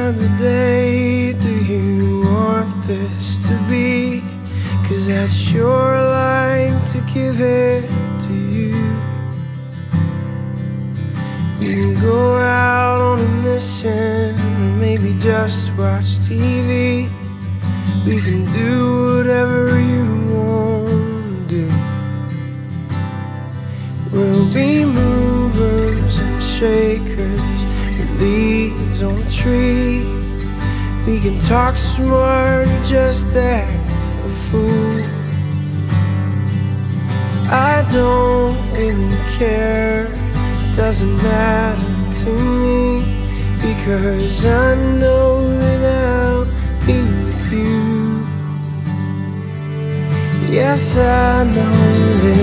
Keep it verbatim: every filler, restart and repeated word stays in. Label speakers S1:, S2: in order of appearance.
S1: kind of date do you want this to be? 'Cause I'd sure like to give it to you. We can go out on a mission, or maybe just watch T V. We can do whatever you want to do. We'll be movers and shakers, and leaves on the tree. We can talk smart or just act a fool. I don't really care, it doesn't matter to me, because I know that I'll be with you. Yes, I know that